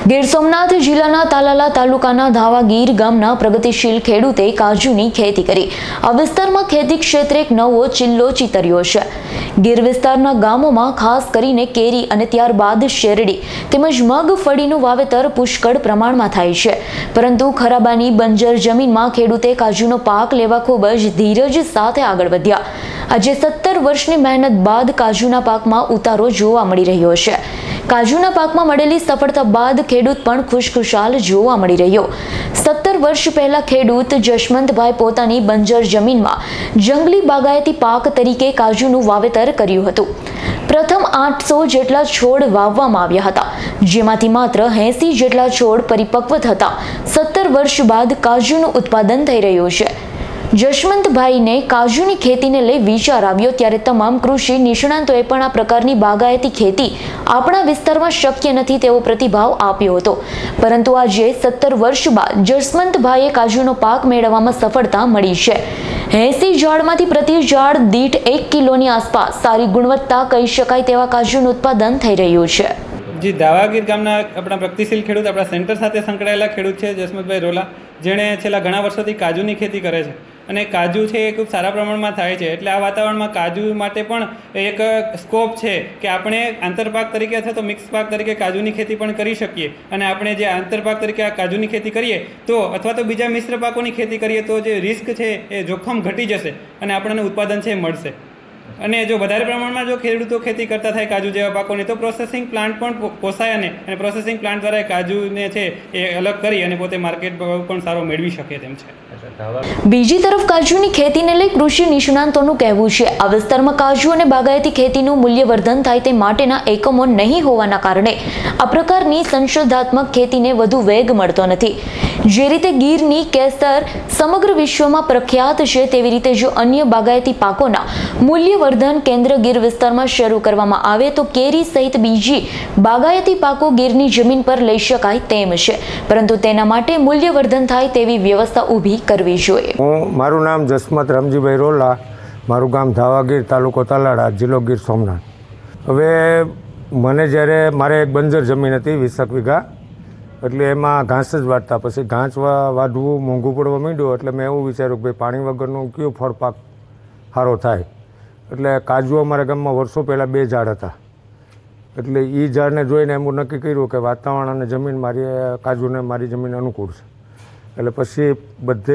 ગીર સોમનાથ જિલ્લાના તાલાલા તાલુકાના ધાવાગીર ગામના પ્રગતિશીલ ખેડૂતે કાજુની ખેતી કરી આ વિસ્તારમાં ખેતી ક્ષેત્રે એક નવો ચિલ્લો ચિતર્યો છે। ગીર વિસ્તારના ગામોમાં ખાસ કરીને કેરી અને ત્યારબાદ શેરડી તેમજ મગફળીનું વાવેતર પુષ્કળ પ્રમાણમાં થાય છે, પરંતુ ખરાબાની બંજર જમીનમાં ખેડૂતે કાજુનો પાક લેવા ખૂબ જ ધીરજ સાથે આગળ વધ્યા। આજે 17 વર્ષની મહેનત બાદ કાજુના પાકમાં ઉતારો જોવા મળી રહ્યો છે। કાજુના પાકમાં મળેલી સફળતા બાદ ખેડૂત પણ ખુશખુશાલ જોવા મળી રહ્યો। 17 વર્ષ પહેલા ખેડૂત જશવંતભાઈ પોતાની બંજર જમીનમાં જંગલી બાગાયતી પાક તરીકે કાજુનું વાવેતર કર્યું હતું। પ્રથમ 800 જેટલા છોડ વાવવામાં આવ્યા હતા, જેમાંથી માત્ર 80 જેટલા છોડ પરિપક્વ થતા 17 વર્ષ બાદ કાજુનું ઉત્પાદન થઈ રહ્યું છે। જશવંતભાઈને કાજુની ખેતીને લઈ વિચાર આવ્યો ત્યારે તમામ કૃષિ નિષ્ણાંતોએ પણ આ પ્રકારની બાગાયતી ખેતી આપણા વિસ્તારમાં શક્ય નથી તેવો પ્રતિભાવ આપ્યો હતો, પરંતુ આજે 17 વર્ષ બાદ જશવંતભાઈએ કાજુનો પાક મેળવવામાં સફળતા મળી છે। 80 ઝાડમાંથી પ્રતિ ઝાડ દીઠ 1 કિલોની આસપાસ સારી ગુણવત્તા કહી શકાય તેવા કાજુનું ઉત્પાદન થઈ રહ્યું છે। जी दावागीर गामना अपना प्रगतिशील खेडूत अपना सेंटर साथ संकળાયેલા ખેડૂત છે જશવંતભાઈ રોલા, જેણે છેલ્લા ઘણા વર્ષોથી કાજુની ખેતી કરે છે અને કાજુ છે એ ખૂબ સારા પ્રમાણમાં થાય છે। એટલે આ વાતાવરણમાં કાજુ માટે પણ એક સ્કોપ છે કે આપણે આંતરપાક તરીકે અથવા તો મિક્સ પાક તરીકે કાજુની ખેતી પણ કરી શકીએ અને આપણે જે આંતરપાક તરીકે આ કાજુની ખેતી કરીએ તો અથવા તો બીજા મિશ્ર પાકોની ખેતી કરીએ તો જે રિસ્ક છે એ જોખમ ઘટી જશે અને આપણને ઉત્પાદન છે મળશે। અને જો વધારે પ્રમાણમાં જો ખેડૂતો ખેતી કરતા થાય કાજુ જેવા પાકોની તો પ્રોસેસિંગ પ્લાન્ટ પણ પોસાય અને પ્રોસેસિંગ પ્લાન્ટ દ્વારા કાજુને છે એ અલગ કરી અને પોતે માર્કેટ ભાવ પણ સારો મેળવી શકે તેમ છે। બીજી તરફ કાજુની ખેતીને લઈ કૃષિ નિષ્ણાંતોનું કહેવું છે આ વિસ્તારમાં કાજુ અને બાગાયતી ખેતીનું મૂલ્યવર્ધન થાય તે માટેના એકમો નહીં હોવાના કારણે આ પ્રકારની સંશોધનાત્મક ખેતીને વધુ વેગ મળતો નથી। જે રીતે ગીરની કેસર સમગ્ર વિશ્વમાં પ્રખ્યાત છે, તેવી રીતે જો અન્ય બાગાયતી પાકોના મૂલ્યવર્ધન કેન્દ્ર ગીર વિસ્તારમાં શરૂ કરવામાં આવે તો કેરી સહિત બીજી બાગાયતી પાકો ગીરની જમીન પર લઈ શકાય તેમ છે, પરંતુ તેના માટે મૂલ્યવર્ધન થાય તેવી વ્યવસ્થા ઊભી કરવી જોઈએ। મારું નામ જસમત રામજીભાઈ રોલા, મારું ગામ ધાવાગીર, તાલુકો તાલાળા, જિલ્લો ગીર સોમનાથ। હવે મને જ્યારે મારે એક બંજર જમીન હતી 20 વીઘા, એટલે એમાં ઘાસ જ વાટતા, પછી ઘાસ વાઢવું મોંઘું પડવા માંડ્યું, એટલે મેં એવું વિચાર્યું કે ભાઈ પાણી વગરનું કયો ફળ પાક સારો થાય। એટલે કાજુ અમારા ગામમાં વર્ષો પહેલાં 2 ઝાડ હતા, એટલે એ ઝાડને જોઈને એમ નક્કી કર્યું કે વાતાવરણ અને જમીન મારી કાજુને મારી જમીન અનુકૂળ છે। એટલે પછી બધે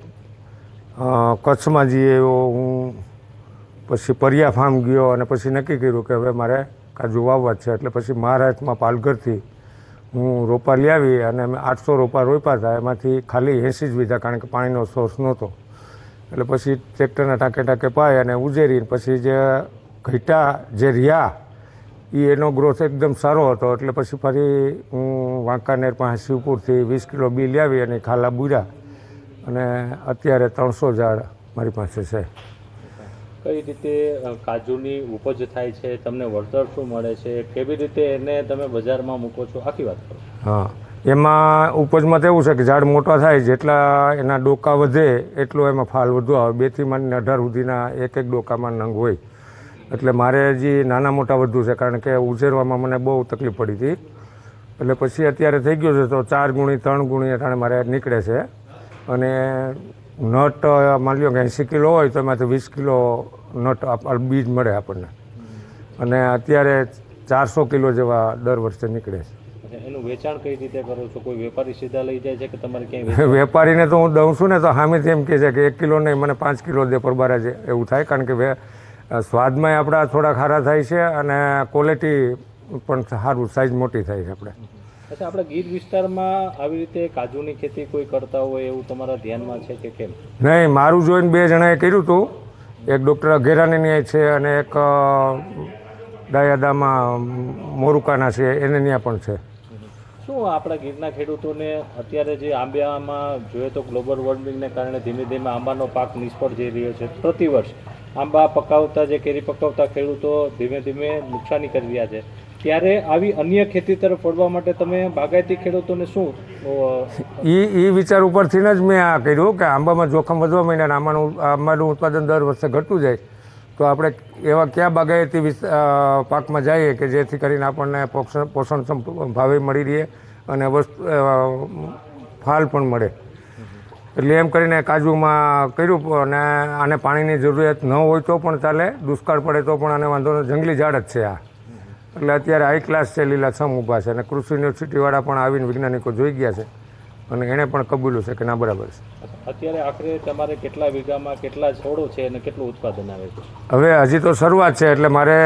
કચ્છમાં જઈએ હું, પછી પરિયા ફાર્મ ગયો અને પછી નક્કી કર્યું કે હવે મારે કાજુ વાવવા છે। એટલે પછી મહારાષ્ટ્રમાં પાલઘરથી હું રોપા લઈ આવી અને અમે 800 રોપા રોપ્યા હતા, એમાંથી ખાલી 80 જ વીઘા, કારણ કે પાણીનો સોર્સ નહોતો। એટલે પછી ટ્રેક્ટરના ટાંકે પાય અને ઉજેરીને પછી જે ઘટ્યા જે રહ્યા એનો ગ્રોથ એકદમ સારો હતો। એટલે પછી ફરી હું વાંકાનેર પાસે શિવપુરથી 20 કિલો બી લઈ આવી અને ખાલા બુર્યા અને અત્યારે 300 ઝાડ મારી પાસે છે। કઈ રીતે કાજુની ઉપજ થાય છે, તમને વળતર શું મળે છે, કેવી રીતે એને તમે બજારમાં મૂકો છો, આખી વાત કરો। હા, એમાં ઉપજમાં તો એવું છે કે ઝાડ મોટા થાય જેટલા એના ડોકા વધે એટલો એમાં ફાલ વધુ આવે। 2 થી માંડીને 18 સુધીના એક ડોકામાં નંગ હોય, એટલે મારે હજી નાના મોટા વધુ છે, કારણ કે ઉછેરવામાં મને બહુ તકલીફ પડી હતી। એટલે પછી અત્યારે થઈ ગયું છે તો 4 ગુણી 3 ગુણી અટાણે મારે નીકળે છે। અને નટ માની લો કે 80 કિલો હોય તો એમાંથી 20 કિલો નટ બીજ મળે આપણને, અને અત્યારે 400 કિલો જેવા દર વર્ષે નીકળે છે। એનું વેચાણ કઈ રીતે કરો છો? કોઈ વેપારી સીધા લઈ જાય છે કે તમારે ક્યાંય? વેપારીને તો હું દઉં છું ને તો સામેથી એમ કહે છે કે 1 કિલો નહીં, મને 5 કિલો દે પરબારા છે, એવું થાય। કારણ કે સ્વાદમાં આપણા થોડા ખારા થાય છે અને ક્વોલિટી પણ સારું, સાઇઝ મોટી થાય છે આપણે। અચ્છા, આપણા ગીર વિસ્તારમાં આવી રીતે કાજુની ખેતી કોઈ કરતા હોય એવું તમારા ધ્યાનમાં છે કે કેમ? નહીં, મારું જોઈને 2 જણાએ કર્યું હતું, એક ડૉક્ટર અઘેરાની છે અને એક ડાયાદામાં મોરુકાના છે, એને ત્યાં પણ છે। શું આપણા ગીરના ખેડૂતોને અત્યારે જે આંબામાં જોઈએ તો ગ્લોબલ વોર્મિંગને કારણે ધીમે ધીમે આંબાનો પાક નિષ્ફળ જઈ રહ્યો છે। પ્રતિવર્ષ આંબા પકાવતા જે કેરી પકાવતા ખેડૂતો ધીમે ધીમે નુકસાની કરી રહ્યા છે, ત્યારે આવી અન્ય ખેતી તરફ વળવા માટે તમે બાગાયતી ખેડૂતોને શું એ વિચાર ઉપરથી જ મેં આ કર્યું કે આંબામાં જોખમ વધવા માંડ્યા અને આંબાનું ઉત્પાદન દર વર્ષે ઘટતું જાય, તો આપણે એવા કયા બાગાયતી પાકમાં જઈએ કે જેથી કરીને આપણને પોષણક્ષમ ભાવે મળી રહે અને ફાલ પણ મળે. એટલે એમ કરીને કાજુમાં કર્યું અને આને પાણીની જરૂરિયાત ન હોય તો પણ ચાલે, દુષ્કાળ પડે તો પણ આને વાંધો નથી. જંગલી ઝાડ જ છે આ, એટલે અત્યારે હાઈ ક્લાસ છે, લીલાછમ ઊભા છે. અને કૃષિ યુનિવર્સિટીવાળા પણ આવીને વૈજ્ઞાનિકો જોઈ ગયા છે અને એણે પણ કબૂલ્યું છે કે ના બરાબર છે. અત્યારે આખરે તમારે કેટલા વીઘામાં કેટલા છોડો છે અને કેટલું ઉત્પાદન આવે છે? હવે હજી તો શરૂઆત છે, એટલે મારે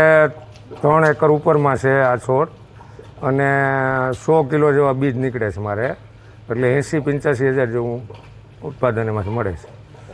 3 એકર ઉપરમાં છે આ છોડ અને 100 કિલો જેવા બીજ નીકળે છે મારે, એટલે 80-85 હજાર જેવું ઉત્પાદન એમાંથી મળે છે.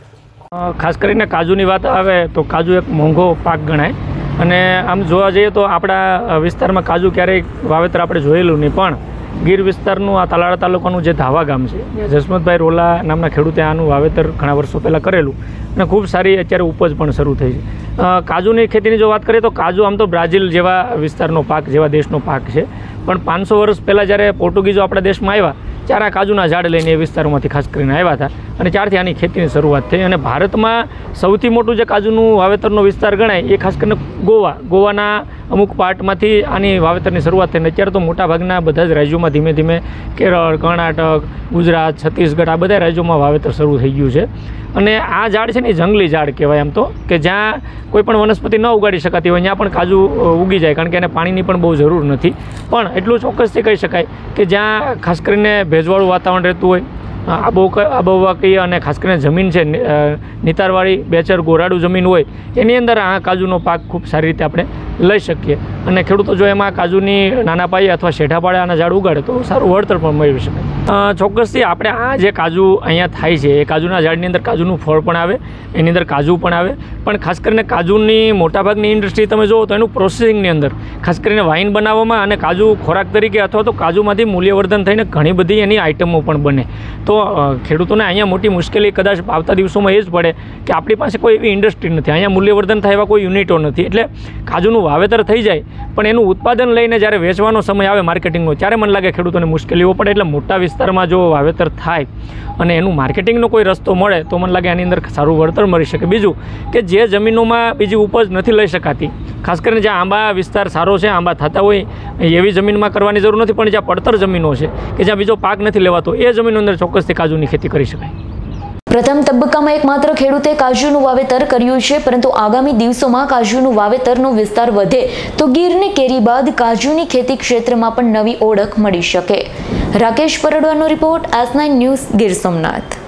ખાસ કરીને કાજુની વાત આવે તો કાજુ એક મોંઘો પાક ગણાય અને આમ જોવા જઈએ તો આપણા વિસ્તારમાં કાજુ ક્યારેય વાવેતર આપણે જોયેલું નહીં, પણ ગીર વિસ્તારનું આ તાલાળા તાલુકાનું જે ધાવા ગામ છે, જસમતભાઈ રોલા નામના ખેડૂતે આનું વાવેતર ઘણા વર્ષો પહેલાં કરેલું અને ખૂબ સારી અત્યારે ઉપજ પણ શરૂ થઈ છે. કાજુની ખેતીની જો વાત કરીએ તો કાજુ આમ તો બ્રાઝિલ જેવા વિસ્તારનો પાક, જેવા દેશનો પાક છે, પણ 500 વર્ષ પહેલાં જ્યારે પોર્ટુગીઝો આપણા દેશમાં આવ્યા ત્યારે આ કાજુના ઝાડ લઈને એ વિસ્તારોમાંથી ખાસ કરીને આવ્યા હતા અને ત્યારથી આની ખેતીની શરૂઆત થઈ. અને ભારતમાં સૌથી મોટું જે કાજુનું વાવેતરનો વિસ્તાર ગણાય એ ખાસ કરીને ગોવાના અમુક પાર્ટમાંથી આની વાવેતરની શરૂઆત થઈને અત્યારે તો મોટાભાગના બધા જ રાજ્યોમાં ધીમે ધીમે કેરળ, કર્ણાટક, ગુજરાત, છત્તીસગઢ આ બધા રાજ્યોમાં વાવેતર શરૂ થઈ ગયું છે. અને આ ઝાડ છે ને એ જંગલી ઝાડ કહેવાય એમ તો, કે જ્યાં કોઈ પણ વનસ્પતિ ન ઉગાડી શકાતી હોય ત્યાં પણ કાજુ ઉગી જાય, કારણ કે એને પાણીની પણ બહુ જરૂર નથી. પણ એટલું ચોક્કસથી કહી શકાય કે જ્યાં ખાસ કરીને ભેજવાળું વાતાવરણ રહેતું હોય, આબોહવા અને ખાસ કરીને જમીન છે નિતારવાળી, બેચર ગોરાડું જમીન હોય, એની અંદર આ કાજુનો પાક ખૂબ સારી રીતે આપણે લઈ શકીએ. અને ખેડૂતો જો એમાં કાજુની નાના પાયે અથવા શેઢા પાડે આના ઝાડ ઉગાડે તો સારું વળતર પણ મેળવી શકાય. ચોક્કસથી આપણે આ જે કાજુ અહીંયા થાય છે એ કાજુના ઝાડની અંદર કાજુનું ફળ પણ આવે, એની અંદર કાજુ પણ આવે, પણ ખાસ કરીને કાજુની મોટાભાગની ઇન્ડસ્ટ્રી તમે જુઓ તો એનું પ્રોસેસિંગની અંદર ખાસ કરીને વાઇન બનાવવામાં અને કાજુ ખોરાક તરીકે અથવા તો કાજુમાંથી મૂલ્યવર્ધન થઈને ઘણી બધી એની આઇટમો પણ બને. તો ખેડૂતોને અહીંયા મોટી મુશ્કેલી કદાચ આવતા દિવસોમાં એ જ પડે કે આપણી પાસે કોઈ એવી ઇન્ડસ્ટ્રી નથી, અહીંયા મૂલ્યવર્ધન થાય એવા કોઈ યુનિટો નથી. એટલે કાજુનું વાવેતર થઈ જાય પણ એનું ઉત્પાદન લઈને જ્યારે વેચવાનો સમય આવે માર્કેટિંગનો, ત્યારે મને લાગે ખેડૂતોને મુશ્કેલીઓ પડે. એટલે મોટા વિસ્તારમાં જો વાવેતર થાય અને એનું માર્કેટિંગનો કોઈ રસ્તો મળે તો મને લાગે આની અંદર સારું વળતર મળી શકે. બીજું કે જે જમીનોમાં બીજી ઉપજ નથી લઈ શકાતી, ખાસ કરીને જ્યાં આંબા વિસ્તાર સારો છે, આંબા થતા હોય એવી જમીનમાં કરવાની જરૂર નથી, પણ જ્યાં પડતર જમીનો છે કે જ્યાં બીજો પાક નથી લેવાતો એ જમીનો અંદર ચોક્કસથી કાજુની ખેતી કરી શકાય. પ્રથમ તબક્કામાં એકમાત્ર ખેડૂતે કાજુનું વાવેતર કર્યું છે, પરંતુ આગામી દિવસોમાં કાજુનું વાવેતરનો વિસ્તાર વધે તો ગીરની કેરી બાદ કાજુની ખેતી ક્ષેત્રમાં પણ નવી ઓળખ મળી શકે. રાકેશ પરડવાનો report, S9 news, Gir Somnath.